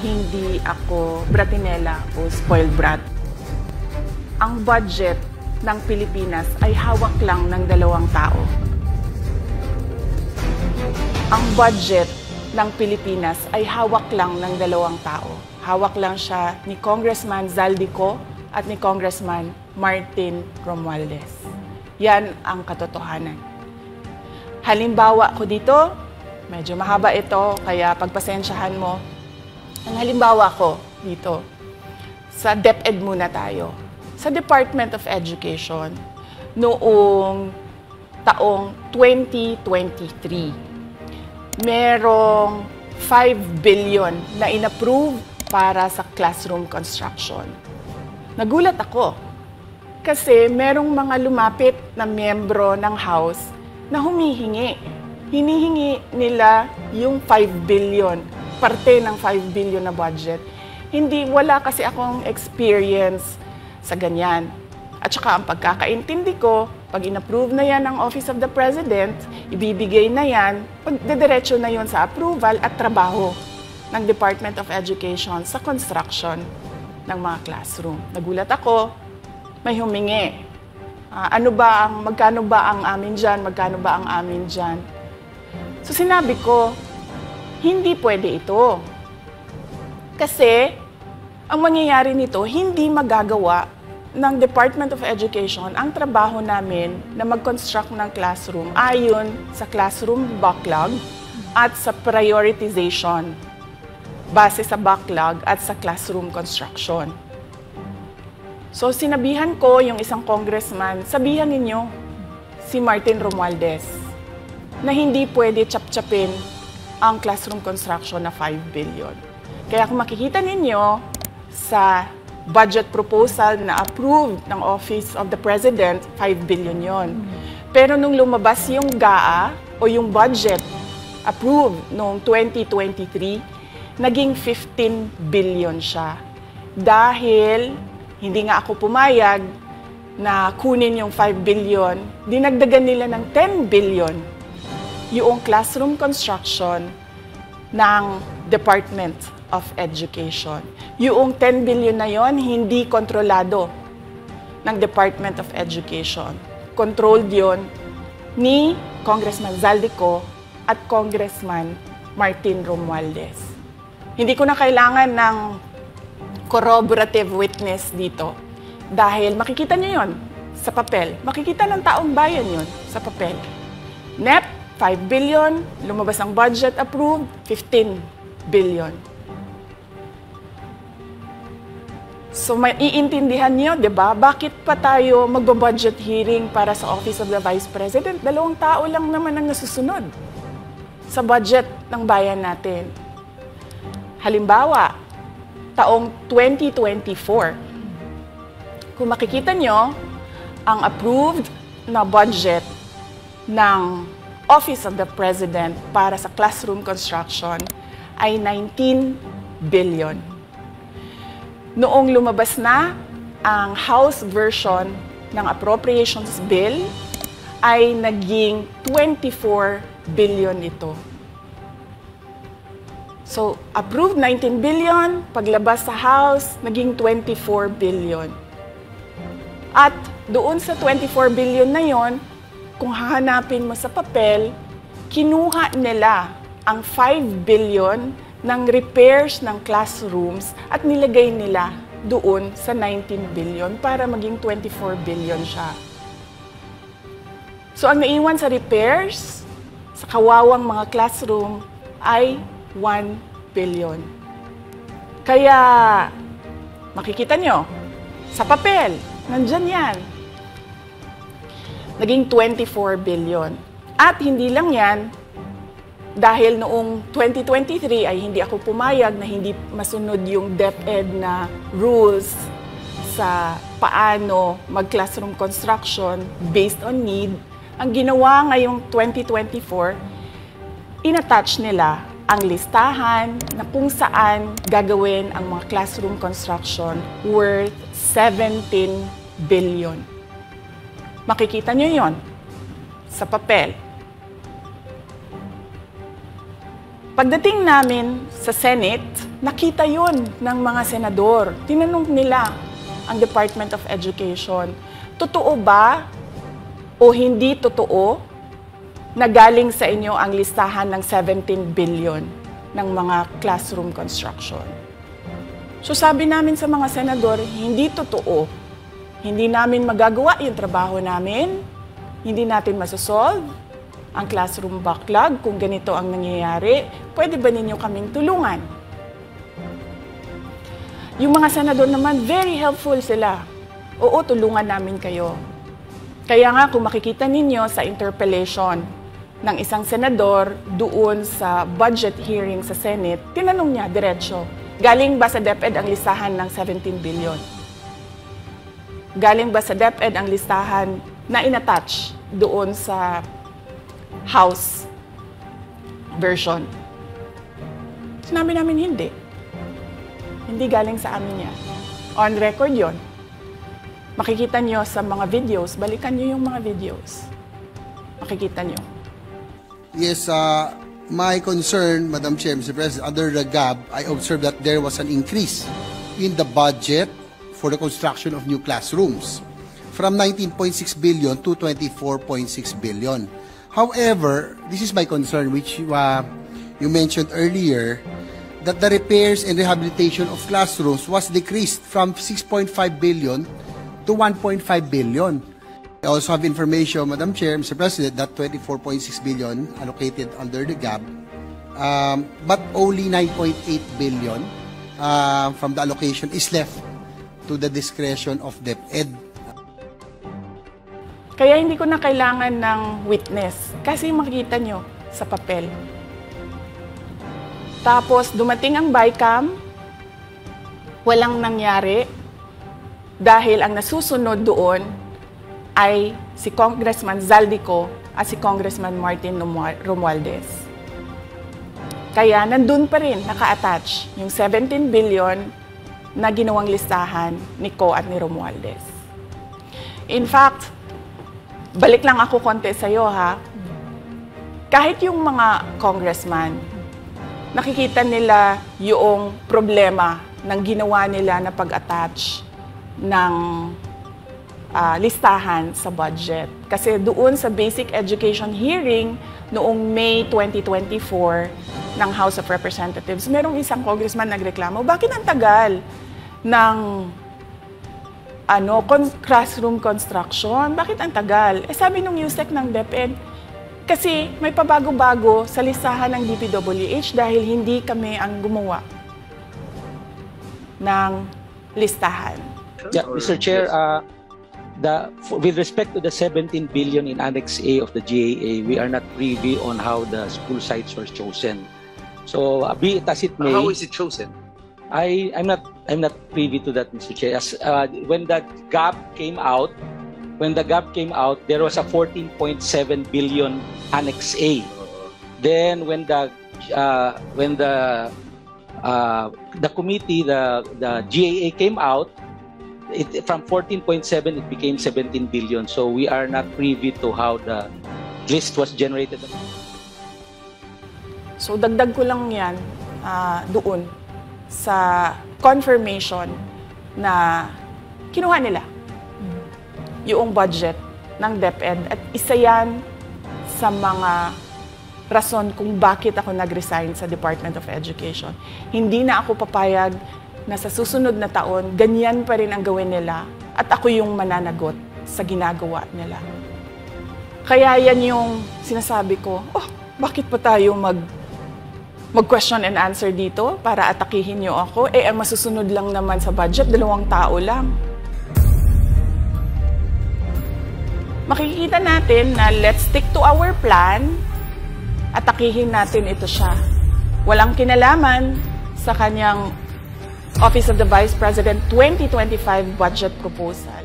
hindi ako bratinela o spoiled brat. Ang budget ng Pilipinas ay hawak lang ng 2 tao. Ang budget ng Pilipinas ay hawak lang ng 2 tao. Hawak lang siya ni Congressman Zaldico at ni Congressman Martin Romualdez. Yan ang katotohanan. Halimbawa ko dito, medyo mahaba ito, kaya pagpasensyahan mo. Ang halimbawa ko dito, sa DepEd muna tayo. Sa Department of Education, noong taong 2023, merong 5 billion na inapprove para sa classroom construction. Nagulat ako kasi merong mga lumapit na miyembro ng House na humihingi. Hinihingi nila yung 5 billion, parte ng 5 billion na budget. Wala kasi akong experience sa ganyan. At saka ang pagkakaintindi ko, pag inapprove na yan ng Office of the President, ibibigay na yan, pagdediretso na yon sa approval at trabaho ng Department of Education sa construction ng mga classroom. Nagulat ako, may humingi. Magkano ba ang amin dyan? Magkano ba ang amin dyan? So sinabi ko, hindi pwede ito. Kasi ang mangyayari nito, hindi magagawa ng Department of Education ang trabaho namin na mag-construct ng classroom ayon sa classroom backlog at sa prioritization base sa backlog at sa classroom construction. So sinabihan ko yung isang congressman, sabihan ninyo si Martin Romualdez na hindi pwede chap-chapin ang classroom construction na 5 billion. Kaya kung makikita ninyo sa budget proposal na approved ng Office of the President, 5 billion yon. Pero nung lumabas yung GAA o yung budget approved noong 2023, naging 15 billion siya. Dahil hindi nga ako pumayag na kunin yung 5 billion, dinagdagan nila ng 10 billion yung classroom construction ng Department of Education. Yung 10 billion na yon hindi kontrolado ng Department of Education. Controlled yon ni Congressman Zaldico at Congressman Martin Romualdez. Hindi ko na kailangan ng corroborative witness dito dahil makikita niyo yon sa papel. Makikita ng taong bayan yon sa papel. NEP, 5 billion, lumabas ang budget approved, 15 billion. So maiintindihan niyo, 'di ba? Bakit pa tayo magbo-budget hearing para sa Office of the Vice President? 2 tao lang naman ang nasusunod sa budget ng bayan natin. Halimbawa, taong 2024. Kung makikita niyo, ang approved na budget ng Office of the President para sa classroom construction ay 19 billion. Noong lumabas na ang House version ng Appropriations Bill, ay naging 24 billion ito. So, approved 19 billion, paglabas sa House, naging 24 billion. At doon sa 24 billion na yon, kung hahanapin mo sa papel, kinuha nila ang 5 billion ng repairs ng classrooms at nilagay nila doon sa 19 billion para maging 24 billion siya. So ang naiwan sa repairs, sa kawawang mga classroom, ay 1 billion. Kaya makikita nyo, sa papel, nandyan yan. Naging 24 billion. At hindi lang yan, dahil noong 2023 ay hindi ako pumayag na hindi masunod yung DepEd na rules sa paano mag-classroom construction based on need, ang ginawa ngayong 2024, inattach nila ang listahan na kung saan gagawin ang mga classroom construction worth 17 billion. Makikita nyo yon sa papel. Pagdating namin sa Senate, nakita yun ng mga senador. Tinanong nila ang Department of Education, totoo ba o hindi totoo na galing sa inyo ang listahan ng 17 billion ng mga classroom construction? So sabi namin sa mga senador, hindi totoo. Hindi namin magagawa yung trabaho namin. Hindi natin masosolve ang classroom backlog kung ganito ang nangyayari. Pwede ba ninyo kaming tulungan? Yung mga senador naman, very helpful sila. Oo, tulungan namin kayo. Kaya nga, kung makikita ninyo sa interpellation ng isang senador doon sa budget hearing sa Senate, tinanong niya, diretso, galing ba sa DepEd ang listahan ng 17 billion? Galing ba sa DepEd ang listahan na inattach doon sa House version? Sinabi namin hindi. Hindi galing sa amin yan. On record yon. Makikita nyo sa mga videos, balikan nyo yung mga videos. Makikita nyo. Yes, my concern, Madam Chair, Mr. President, under the GAB, I observed that there was an increase in the budget for the construction of new classrooms from 19.6 billion to 24.6 billion. However, this is my concern, which you mentioned earlier, that the repairs and rehabilitation of classrooms was decreased from 6.5 billion to 1.5 billion. I also have information, Madam Chair, Mr. President, that 24.6 billion allocated under the GAB, but only 9.8 billion from the allocation is left to the discretion of DepEd. Kaya hindi ko na kailangan ng witness kasi makikita nyo sa papel. Tapos dumating ang BICAM, walang nangyari dahil ang nasusunod doon ay si Congressman Zaldico at si Congressman Martin Romualdez. Kaya nandun pa rin naka-attach yung 17 billion na ginawang listahan ni Co at ni Romualdez. In fact, balik lang ako konti sa'yo, ha? Kahit yung mga congressman, nakikita nila yung problema ng ginawa nila na pag-attach ng listahan sa budget. Kasi doon sa basic education hearing noong May 2024 ng House of Representatives, merong isang congressman nagreklamo, bakit ang tagal ng classroom construction? Bakit ang tagal? Sabi nung USEC ng DepEd, kasi may pabago-bago sa listahan ng DPWH dahil hindi kami ang gumawa ng listahan. Yeah, Mr. Chair, with respect to the 17 billion in Annex A of the GAA, we are not privy on how the school sites were chosen. So, be it as it may. How is it chosen? I'm not privy to that, Mr. Chair. When the GAP came out, there was a 14.7 billion Annex A. Then when the committee, the GAA came out, from 14.7 it became 17 billion. So we are not privy to how the list was generated. So dagdag ko lang yan doon sa confirmation na kinuha nila yung budget ng DepEd at isa yan sa mga rason kung bakit ako nag-resign sa Department of Education. Hindi na ako papayag na sa susunod na taon, ganyan pa rin ang gawin nila at ako yung mananagot sa ginagawa nila. Kaya yan yung sinasabi ko, bakit pa tayo mag-question and answer dito para atakihin nyo ako? Ang masusunod lang naman sa budget, 2 tao lang. Makikita natin na let's stick to our plan, atakihin natin ito siya. Walang kinalaman sa kanyang Office of the Vice President 2025 budget proposal.